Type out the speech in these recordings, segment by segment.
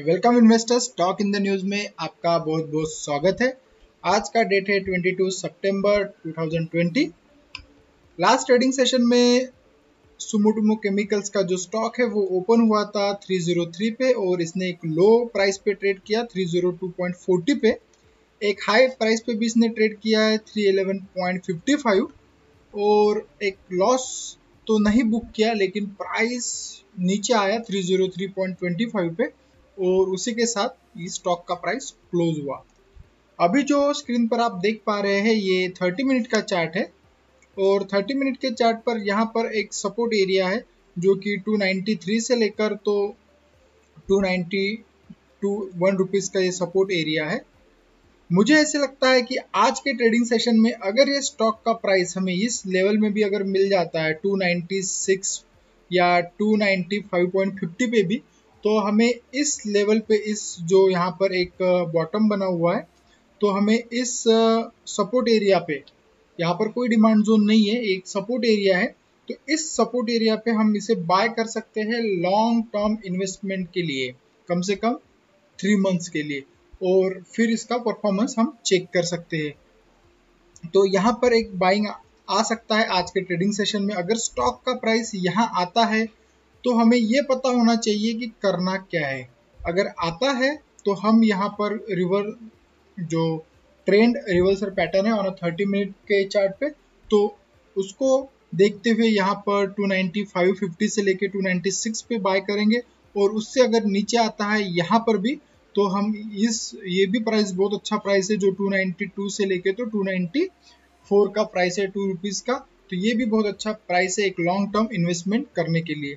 Welcome investors, talk in the news में आपका बहुत बहुत स्वागत है। आज का डेट है 22 सितंबर 2020। लास्ट ट्रेडिंग सेशन में सुमोटोमो केमिकल्स का जो स्टॉक है वो ओपन हुआ था 303 पे और इसने एक लो प्राइस पे ट्रेड किया 302.40 पे। एक हाई प्राइस पे भी इसने ट्रेड किया है 311.55 और एक लॉस तो नहीं बुक किया, लेकिन प्राइस नीचे आया 303.25 पे और उसी के साथ इस स्टॉक का प्राइस क्लोज हुआ। अभी जो स्क्रीन पर आप देख पा रहे हैं ये 30 मिनट का चार्ट है और 30 मिनट के चार्ट पर यहाँ पर एक सपोर्ट एरिया है जो कि 293 से लेकर तो 292 1 रुपीज का ये सपोर्ट एरिया है। मुझे ऐसे लगता है कि आज के ट्रेडिंग सेशन में अगर ये स्टॉक का प्राइस हमें इस लेवल में भी अगर मिल जाता है 296 या 295.50 पे भी, तो हमें इस लेवल पे इस जो यहाँ पर एक बॉटम बना हुआ है तो हमें इस सपोर्ट एरिया पे, यहाँ पर कोई डिमांड जोन नहीं है, एक सपोर्ट एरिया है, तो इस सपोर्ट एरिया पे हम इसे बाय कर सकते हैं लॉन्ग टर्म इन्वेस्टमेंट के लिए, कम से कम 3 मंथ्स के लिए, और फिर इसका परफॉर्मेंस हम चेक कर सकते हैं। तो यहाँ पर एक बाइंग आ सकता है आज के ट्रेडिंग सेशन में। अगर स्टॉक का प्राइस यहाँ आता है तो हमें ये पता होना चाहिए कि करना क्या है। अगर आता है तो हम यहाँ पर जो ट्रेंड रिवर्सल पैटर्न है ऑन 30 मिनट के चार्ट पे, तो उसको देखते हुए यहाँ पर 295.50 से लेके 296 पे बाय करेंगे और उससे अगर नीचे आता है यहाँ पर भी तो हम ये भी प्राइस बहुत अच्छा प्राइस है जो 292 से लेके तो 294 का प्राइस है 2 रुपीज का, तो ये भी बहुत अच्छा प्राइस है एक लॉन्ग टर्म इन्वेस्टमेंट करने के लिए।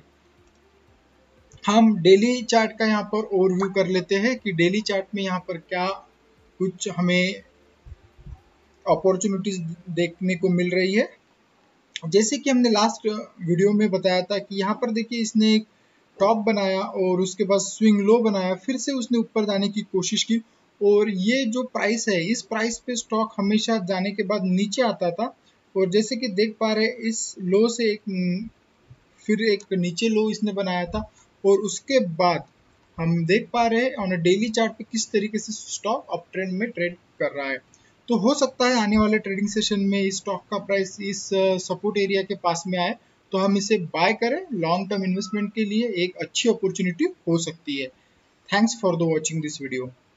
हम डेली चार्ट का यहाँ पर ओवरव्यू कर लेते हैं कि डेली चार्ट में यहाँ पर क्या कुछ हमें अपॉर्चुनिटीज देखने को मिल रही है। जैसे कि हमने लास्ट वीडियो में बताया था कि यहाँ पर देखिए इसने एक टॉप बनाया और उसके बाद स्विंग लो बनाया, फिर से उसने ऊपर जाने की कोशिश की और ये जो प्राइस है इस प्राइस पे स्टॉक हमेशा जाने के बाद नीचे आता था और जैसे कि देख पा रहे हैं इस लो से फिर एक नीचे लो इसने बनाया था और उसके बाद हम देख पा रहे हैं ऑन अ डेली चार्ट पे किस तरीके से स्टॉक अप ट्रेंड में ट्रेड कर रहा है। तो हो सकता है आने वाले ट्रेडिंग सेशन में इस स्टॉक का प्राइस इस सपोर्ट एरिया के पास में आए तो हम इसे बाय करें, लॉन्ग टर्म इन्वेस्टमेंट के लिए एक अच्छी अपॉर्चुनिटी हो सकती है। Thanks for the watching this video.